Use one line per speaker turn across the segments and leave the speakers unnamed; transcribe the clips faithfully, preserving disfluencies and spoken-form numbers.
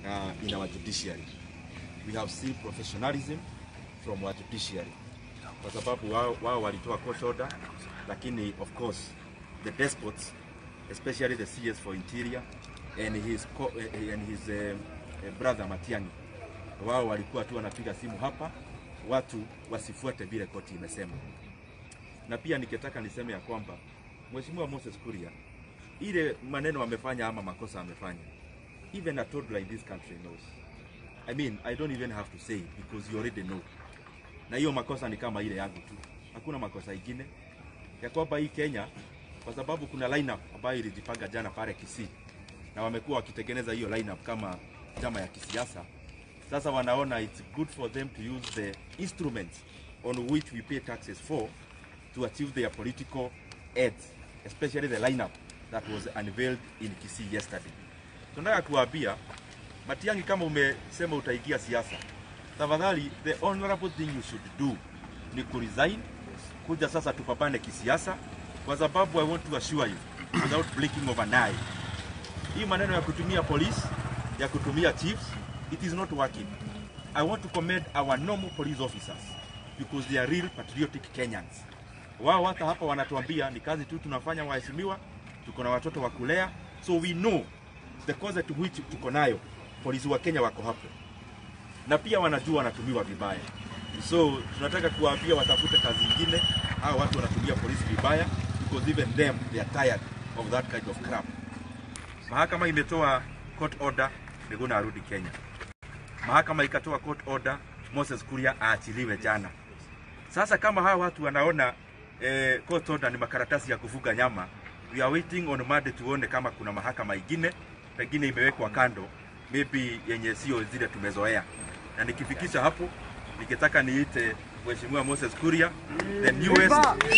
uh, in our judiciary. We have seen professionalism from our judiciary. Kwa sababu wao, wao walitoa court order, lakini of course the despots, especially the C S for Interior and his co and his uh, brother Matiang'i, wao walikuwa tu wanapiga simu hapa watu wasifuate vile koti imesema. Na pia nikitaka niseme ya kwamba Mheshimiwa Moses Kuria, ile maneno amefanya ama makosa amefanya, even a toddler in this country knows. I mean, I don't even have to say it because you already know. Na hiyo makosa ni kama ile yangu tu. Hakuna makosa ingine. Ya kwamba hii Kenya, kwa sababu kuna lineup ambayo ilijipanga jana pale Kisii, na wamekuwa wakitengeneza hiyo lineup kama chama ya kisiasa. Sasa wanaona it's good for them to use the instruments on which we pay taxes for to achieve their political aids, especially the lineup that was unveiled in Kisii yesterday. Tunataka kuambia Matiang'i, kama umesema utaingia siasa, tafadhali the honorable thing you should do ni kuresign, kuja sasa tupapane kisiasa, kwa sababu I want to assure you without blinking of an eye, hii maneno ya kutumia police, ya kutumia chiefs, it is not working. I want to commend our normal police officers because they are real patriotic Kenyans. Wao hata hapa wanatuambia ni kazi tu tunafanya waheshimiwa, tuko na watoto wa kulea, so we know the cause to which tuko nayo. Polisi wa Kenya wako hapo, na pia wanajua wanatumiwa vibaya, so tunataka kuwaambia watafute kazi nyingine. Hao watu wanatumia polisi vibaya because even them they are tired of that kind of crap. Mahakama imetoa court order Miguna arudi Kenya. Mahakama ikatoa court order Moses Kuria aachiliwe jana. Sasa kama hawa watu wanaona eh, court order ni makaratasi ya kufuga nyama, we are waiting on Monday tuone kama kuna mahakama ingine pengine imewekwa kando, maybe yenye sio zile tumezoea. Na nikifikisha hapo, nikitaka niite Mheshimiwa Moses Kuria the newest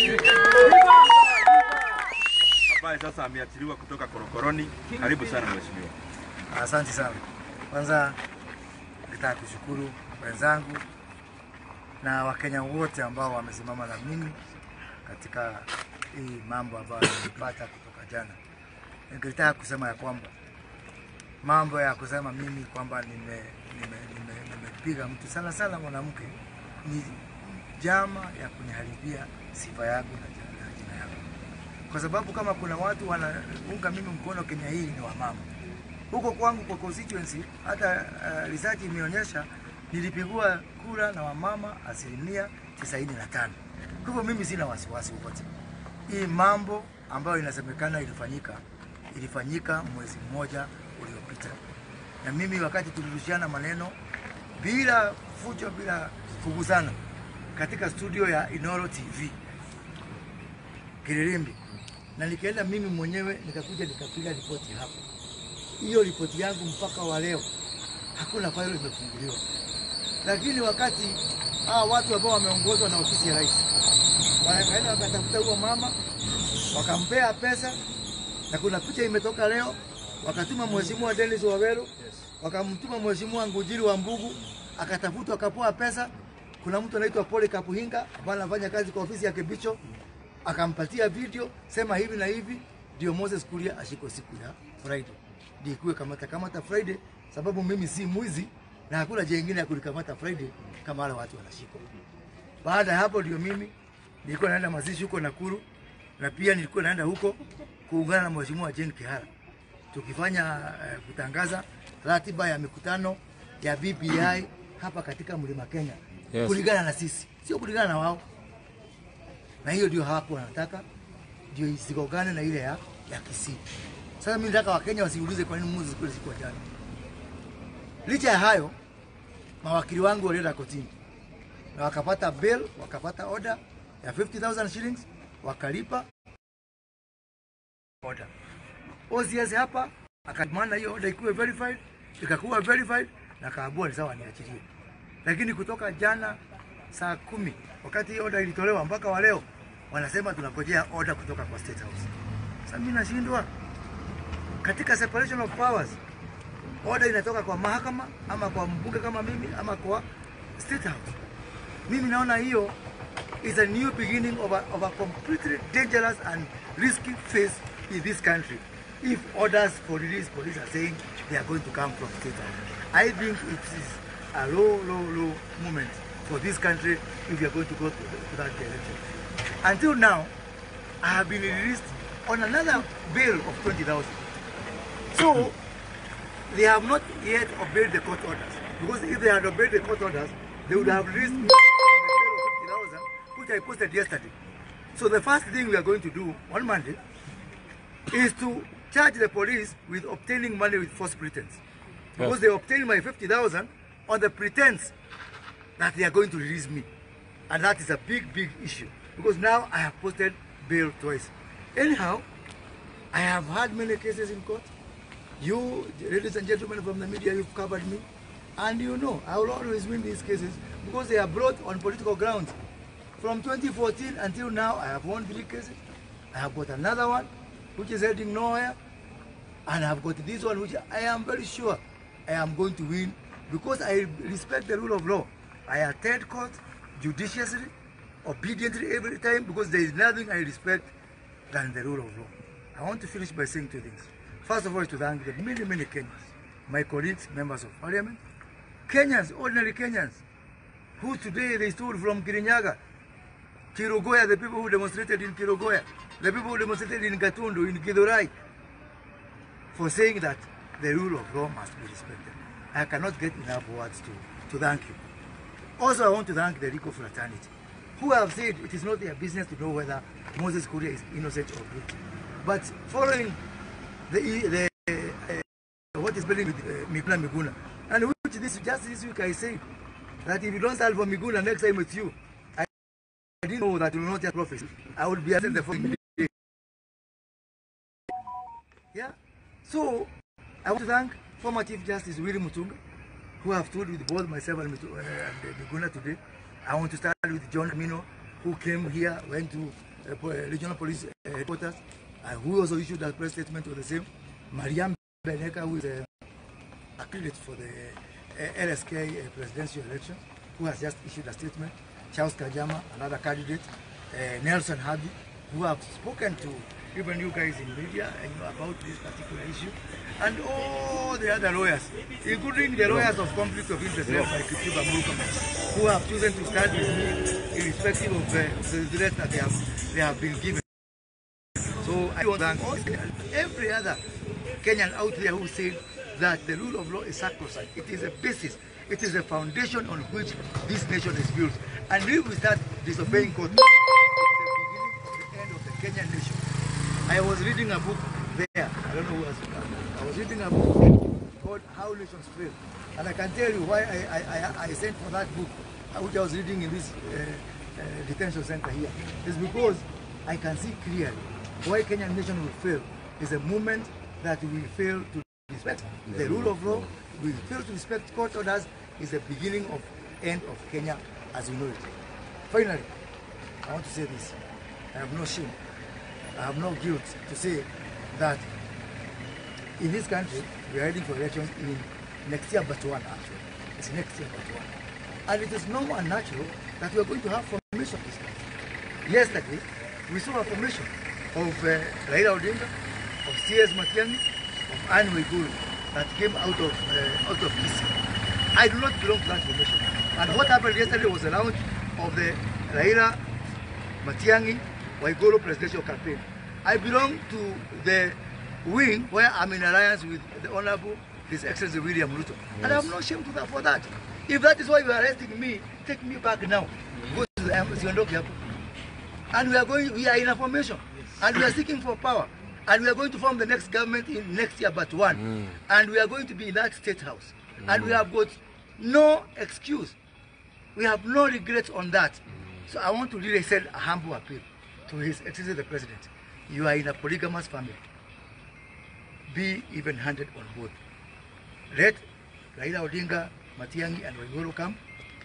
ambaye sasa ameachiliwa kutoka korokoroni. Karibu sana mheshimiwa.
Asante sana. Kwanza nataka kushukuru wenzangu na Wakenya wote ambao wamesimama na mimi katika hii mambo ambayo nimepata kutoka jana. Ningetaka kusema ya kwamba mambo ya kusema mimi kwamba nime nimepiga nime, nime mtu sana sana mwanamke ni jama ya kuniharibia sifa yangu na jina yangu. Kwa sababu kama kuna watu wanaunga mimi mkono Kenya hii ni wamama. Huko kwangu kwa constituency hata uh, research imeonyesha nilipigwa kura na wamama asilimia tisaini na tano. Kwa hivyo mimi sina wasiwasi wote. Hii mambo ambayo inasemekana ilifanyika ilifanyika mwezi mmoja uliopita. Na mimi wakati tulirushiana maneno bila fujo bila kugusana katika studio ya Inoro T V Kiririmbi, na nikaenda mimi mwenyewe nikakuja nikapiga ripoti hapo. Hiyo ripoti yangu mpaka wa leo hakuna faili imefunguliwa. Lakini wakati hawa watu ambao wameongozwa na ofisi ya rais wakaenda wakatafuta huyo mama wakampea pesa, na kuna picha imetoka leo, wakatuma Mheshimiwa Dennis Waweru, wakamtuma Mheshimiwa Ngujiri wa Mbugu, akatafutwa akapoa pesa. Kuna mtu anaitwa Pole Kapuhinga ambaye anafanya kazi kwa ofisi ya Kibicho, akampatia video sema hivi na hivi ndio Moses Kuria ashiko siku ya Friday. Ndikuwe kamata kamata Friday, sababu mimi si mwizi na hakuna jengine ya kulikamata Friday kama wale watu wanashikwa. Baada ya hapo ndio mimi nilikuwa naenda mazishi huko Nakuru, na pia nilikuwa naenda huko kuungana na Mheshimiwa Jane Kihara tukifanya uh, kutangaza ratiba ya mikutano ya B B I hapa katika Mlima Kenya. Yes. Kulingana na sisi, sio kulingana na wao. Na hiyo ndio hapo wanataka ndio isigogane na ile ya ya Kisii. Sasa mimi nataka Wakenya wasiulize kwa nini Moses Kuria siku jana. Licha ya hayo, mawakili wangu walienda kotini na wakapata bail, wakapata order ya fifty thousand shillings, wakalipa order. O C S hapa akamana hiyo order ikuwe verified, ikakuwa verified na kaambiwa ni sawa niachilie. Lakini kutoka jana saa kumi wakati hiyo order ilitolewa mpaka wa leo wanasema tunangojea order kutoka kwa State House. Sasa mimi nashindwa. Katika separation of powers, order inatoka kwa mahakama ama kwa mbunge kama mimi ama kwa State House. Mimi naona hiyo is a new beginning of a, of a completely dangerous and risky phase in this country. if orders for release police are saying they are going to come from State House. I think it is a low, low, low moment for this country if we are going to go to, to that direction. Until now, I have been released on another bail of twenty thousand. So, they have not yet obeyed the court orders. Because if they had obeyed the court orders, they would have released me on the bail of fifty thousand, which I posted yesterday. So the first thing we are going to do on Monday is to charge the police with obtaining money with false pretense. Because yes. they obtained my fifty thousand on the pretense that they are going to release me. And that is a big, big issue. Because now I have posted bail twice. Anyhow, I have had many cases in court. You, ladies and gentlemen from the media, you've covered me. And you know, I will always win these cases because they are brought on political grounds. From twenty fourteen until now, I have won three cases. I have got another one, which is heading nowhere. And I have got this one, which I am very sure I am going to win because I respect the rule of law. I attend court judiciously, obediently every time because there is nothing I respect than the rule of law. I want to finish by saying two things. First of all, to thank the many, many Kenyans, my colleagues, members of parliament, Kenyans, ordinary Kenyans, who today they stood from Kirinyaga, Kirugoya, the people who demonstrated in Kirugoya, the people who demonstrated in Gatundu, in Githurai, for saying that the rule of law must be respected. I cannot get enough words to, to thank you. Also, I want to thank the Rico fraternity, who have said it is not their business to know whether Moses Kuria is innocent or guilty. But following the, the uh, what is building with uh, Miguna Miguna, and which this just this week I said that if you don't stand for Miguna next time with you, I, I didn't know that you will not just prophecy. I will be at the following day. Yeah. So I want to thank former Chief Justice Willie Mutunga, who have stood with both myself and, uh, and Miguna today. I want to start with John Camino, who came here, went to uh, regional police headquarters, uh, who also issued a press statement for the same. Mariam Beneka, who is a, a candidate for the uh, L S K uh, presidential election, who has just issued a statement. Charles Kajama, another candidate. Uh, Nelson Habi, who have spoken to even you guys in media and you know, about this particular issue. And all the other lawyers, including the lawyers of conflict of interest led by Kipchumba Murkomen, who have chosen to stand with me irrespective of uh, the threat that they have, they have been given. So I want to thank every other Kenyan out there who said that the rule of law is sacrosanct. It is a basis, it is a foundation on which this nation is built. And if we start disobeying court, it is the beginning of the end of the Kenyan nation. I was reading a book there, I don't know who was, I was reading a book called How Nations Fail. And I can tell you why I, I, I sent for that book, which I was reading in this uh, uh, detention center here. It's because I can see clearly why Kenyan nation will fail is a moment that we fail to respect the rule of law, we fail to respect court orders, is the beginning of end of Kenya as we know it. Finally, I want to say this, I have no shame, I have no guilt to say that in this country, we are heading for elections in next year but one actually. It's next year but one. And it is normal and natural that we are going to have formation this country. Yesterday, we saw a formation of uh, Raila Odinga, of C S Matiang'i, of Anne Waiguru that came out of uh, out of Kisii. I do not belong to that formation. And what happened yesterday was the launch of the Raila Matiang'i Waiguru presidential campaign. I belong to the wing where I'm in alliance with the Honorable His Excellency William Ruto. Yes. And I have no shame to that for that. If that is why you are arresting me, take me back now. Go to the embassy and look here. And we are going, we are in a formation. Yes. And we are seeking for power. And we are going to form the next government in next year but one. Mm. And we are going to be in that state house. Mm. And we have got no excuse. We have no regrets on that. Mm. So I want to really send a humble appeal to His Excellency the President. You are in a polygamous family. Be even-handed on both. Let Raila Odinga, Matiang'i and Waiguru come.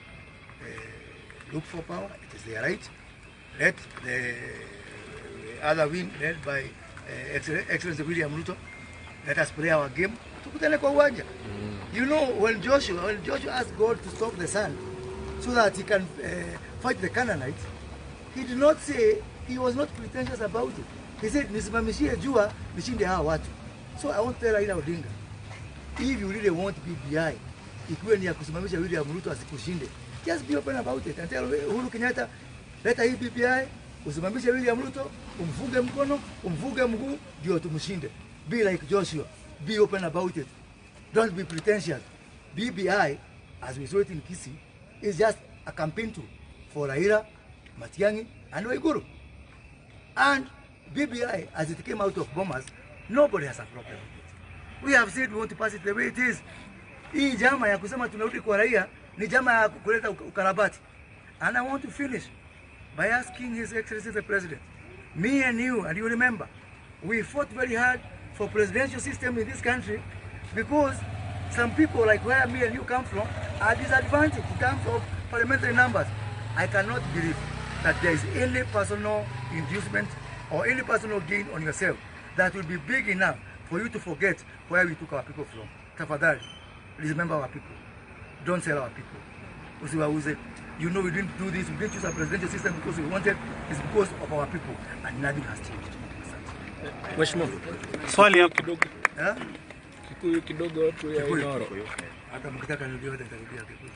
Uh, look for power. It is their right. Let the other wing led by uh, Excellency William Ruto, let us play our game. Mm. You know, when Joshua, when Joshua asked God to stop the sun so that he can uh, fight the Canaanites, he did not say, he was not pretentious about it. He said, nisimamishie jua nishinde hawa watu. So I want to tell Raila Odinga, if you really want B B I, ikiwe ni ya kusimamisha William Ruto asikushinde, just be open about it and tell Uhuru Kenyatta, leta hii B B I, usimamishe William Ruto, umfunge mkono, umfunge mguu, ndio tumshinde. Be like Joshua, be open about it. Don't be pretentious. B B I, as we saw it in Kisii, is just a campaign tool for Raila, Matiang'i, and Waiguru. And B B I, as it came out of Bomas, nobody has a problem with it. We have said we want to pass it the way it is. Hii jama ya kusema tunarudi kwa raia ni jama ya kuleta ukarabati. And I want to finish by asking His Excellency the President, me and you, and you remember, we fought very hard for presidential system in this country because some people like where me and you come from are disadvantaged in terms of parliamentary numbers. I cannot believe that there is any personal inducement or any personal gain on yourself that will be big enough for you to forget where we took our people from. Tafadhali, remember our people. Don't sell our people. Usiwauze. You know we didn't do this, we didn't choose a presidential system because we wanted, it's because of our people, and nothing has changed.
Mheshimiwa, swali hapo kidogo.
Eh?
Kikuyu kidogo watu ya Inoro.
Hata mkitaka ndio nitarudia Kikuyu.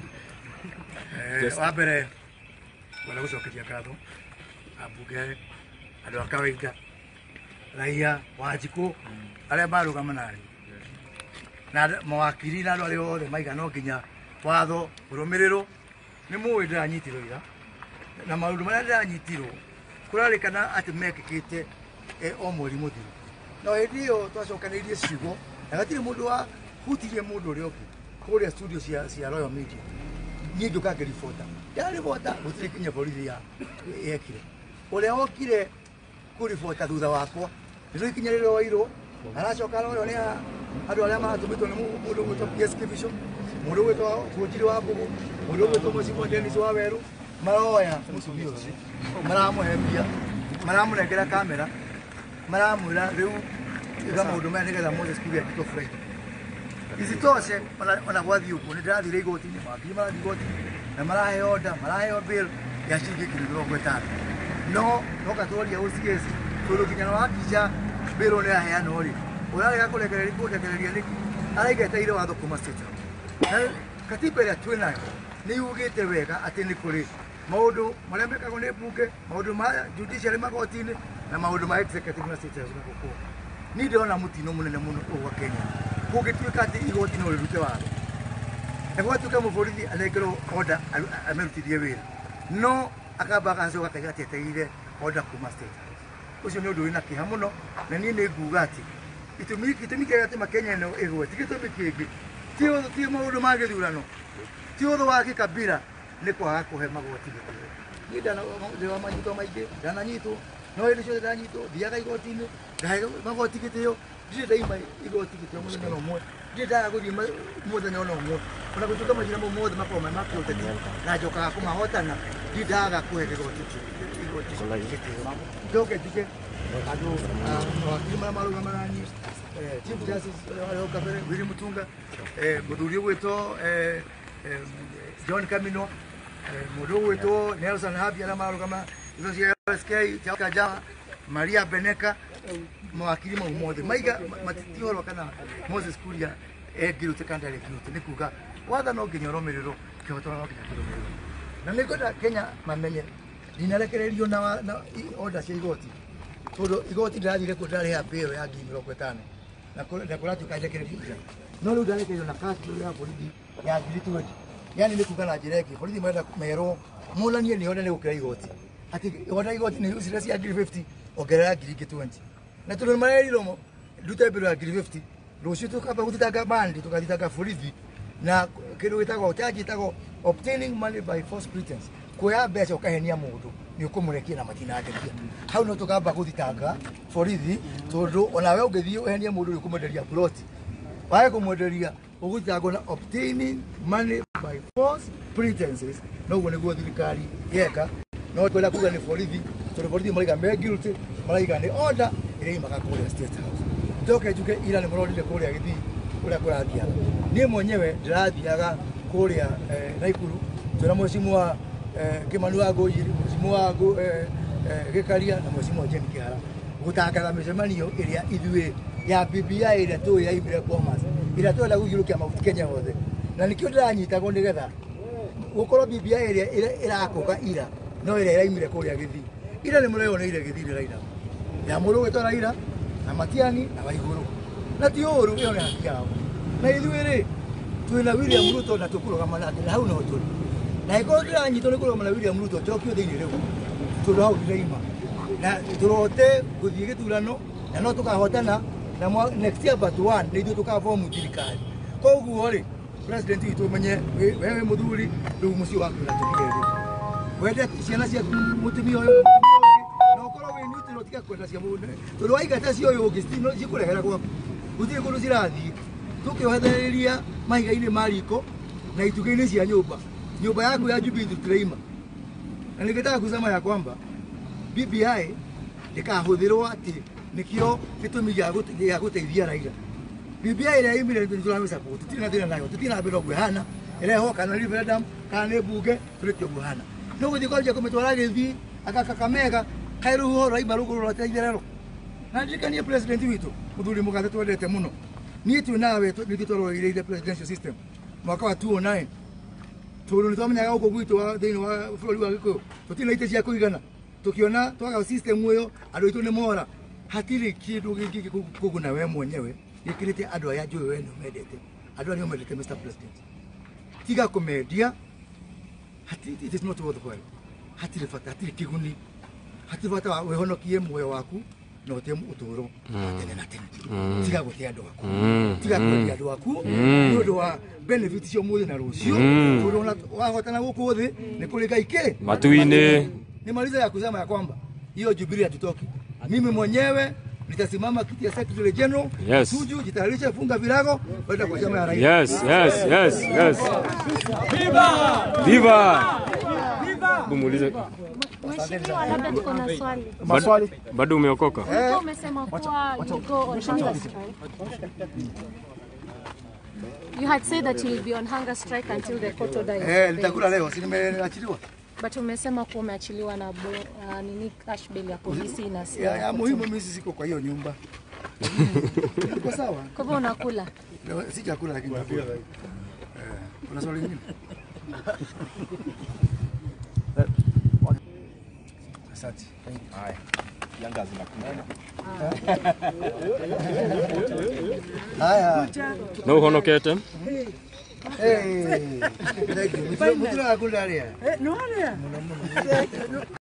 Eh, wabere wala uso kiti yakado. Abuge ado kawaida. Raia wajiko ale baro kama nani. Na mawakiri na wale wale maiga no kinya watho uromerero ni muwe ndanyitiro ira na maundu maria ndanyitiro kurarikana ati mekikite e o mweri muthiru no endio twacokanirie ciugo na gatire mundu wa hutirie mundu uri oki kuria studio cia cia Royal Media ni nduka ngiribota ndaribota gutire kinya borithi ya yekire uria okire kuribota thutha wakwa ndio kinya riro wairo aracoka roro ni andu aria matumitwo ni mundu gwitwo P S Kivisho mundu gwitwo Kunjiri wa Mbugu mundu gwitwo Mucimo Dennis wa Weru maroya musubio maramuhembia maramunengera kamera maramwira riu iga maundu maya nigetha Moses Kuria Tito Friday isitoshe ona gwathi uko ni ndirathire igoti-ini mabi marathi igoti-ini na marahe order marahe bill ya ciringi ngiri mĩrongo ĩtano no noka tworia O C S tondũ nginya no hakija bill ni aheana ri urarega kurekereria kurekereria niki araigeteire watho kuma state na katiba ya twinayo ni yugite wega ati ni kuri maundu maria mekagwo ni bunge maundu ma judiciary magoti-ini na maundu ma executive na state house nako ni ndona mutino munene muno wa Kenya kugituika ati igoti no rirute watho ego tuka muborithi anekero order amerutirie wira no akaba kanzo gakagati ateire order kuma state house ucio ni undu wina kiha muno na ni ni nguga ati itumi itumi kaya ati makenya no igoti gitumi kingi tio tio maundu ma githurano tio tho wa kikabira ni kwaga kuhe magoti githurano ni ndana ndewa manyito maingi ndana nyito no ile cio ndanyito thiaga igoti-ini ndahe magoti gitio ndire ndaima igoti gitio muthenya no mwe ndire ndaga guthii muthenya no mwe ona gutuka majira mo mothe makoma makuoteni na njokaga kumahotana ndire ndaga kuhe igoti igoti gitio ndoke tike andu wakiri mara maruga marani Chief Justice wale kabere Willy Mutunga muthuri gwito John Kamino muthuri gwito Nelson Habi ala maruga ma izo cia S K chaka jama Maria Beneka mawakiri mau mothe maiga matitihoro kana Moses Kuria egirute kandi ari kirute nikuga watha no nginya romerero kihotora no nginya kiromerero na nikwenda Kenya mamenye ndinarekererio na order cia igoti todo igoti ndathire ku ndari ya bill ya ngiri mĩrongo ĩtano na na kuratu kajekereria no riu ndarekererio na kati ya borithi ya ngiri twenty yani ni kuga na jireki borithi marenda mero mulanie ni ona ni gukira igoti ati ona igoti ni usira cia ngiri fifty ongerera ngiri twenty na tuno mareriro ndute bill ya ngiri fifty rucio tukaba gutitanga bandi tukathitanga borithi na kindu gitagwo charge gitagwo obtaining money by false pretense kuya mbeca ukahenia mundu ni ukumurekia na matinageria hau no tukamba guthitanga borithi tondu ona we ungithii uhenie mundu ni ukumuenderia plot wae kumwenderia uguthitangwo na obtaining money by false pretenses no guo niguo thirikari yeka no kwenda kuga ni borithi tondu borithi maraiga me guilty maraiga ni order iria imaga kuria state house ndoke njuke ira ni murodire kuria githii kuria kurathia ni mwenyewe ndirathiaga kuria Naikuru tuna mheshimiwa Kimani wa Ngũnjiri mheshimiwa wa Gĩkaria na mheshimiwa Jane Kĩhara gutangatha mĩcemanio iria ithuĩ ya B B I ira tu ya ibire commerce ira tu la guyurukia mafuta Kenya hothe na nikio ndanyita go nigetha gukoro B B I ira ira akoga ira no ira ira imire kuria Githii ira ni mureyona ira Githii Raila ya muru gwetora Raila na Matiang'i na Waiguru na ti uru iyo ni haki yao na ithuĩ twina William Ruto na tukuruga nake na hau no turi na iko ndanyitwo ni kuruga na William Ruto tokio thiini riu turu hau ndiraima na turote guthii githurano na no tukahotana na next year but one ni ithuĩ tukabomu thirikari koguo ri president witu menye wewe muthuri riu mucio waku na tukire wende ciana cia mutumia uyu no korwo wi niti no tiga kwenda cia mundu turu waigata cio uyu ungi stino cikurehera gwaku guthii kundu cirathii tukiohethereria mahiga-ini mariko na ituge-ini cia nyumba nyumba yaku ya Jubilee turaima na ningetaka kusema ya kwamba B B I ndikahuthirwo ati nikio gitumi gia guteithia Raila B B I ira imire ndurame support tutina thina nayo tutina mbere gwehana ira hoka na referendum kana ne bunge turitio gwehana no guthi kwanja kumetwara Githii akaka Kamega kairu horo ibaru gurura teitherero na ndikania president witu muthuri mugathe twendete muno ni tu nawe nititoro ile presidential system mwaka wa two thousand nine turu nitwamenyaga uko gwitu wa thini wa bũrũri wa Gĩkũyũ tutina ite cia kuigana tukiona twaga system uyo andu itu ni mora hatiri kindu giki kuguna we mwenyewe gikirite andu aya njui we no mendete andu aya mendete Mister President tiga kumedia hati it is not worthwhile hatiri fata hatiri kiguni hatiri fata we honokie moyo waku no temu uturo tene na tene tiga gutia andu aku tiga gutia andu aku ni undu wa benefit cio muthi na rucio turona wahotana guku thi ni kuri gaike
matuini
nimaliza ya kusema ya kwamba hiyo Jubilee hatutoki mimi mwenyewe nitasimama kiti ya Secretary General
yes.
Tuju jitayarisha funga virago kwenda kwa chama ya Raila
yes yes yes yes viva viva viva bumulize
Mheshimiwa, labda tuko na swali.
Maswali? Bado umeokoka?
Ulikuwa umesema kuwa you go on hunger strike. You had said that you'll be on hunger strike until the court order is
eh nitakula leo si nimeachiliwa
but umesema kuwa umeachiliwa na uh, nini cash bail ya polisi na si
ya, ya muhimu mimi siko kwa hiyo nyumba uko sawa
kwa hivyo unakula
si chakula lakini nakula eh kuna swali lingine asante
Haya. Yanga zinakuja.
haya
no uhonokete
eh thank you mutira akularia
Eh, no, no.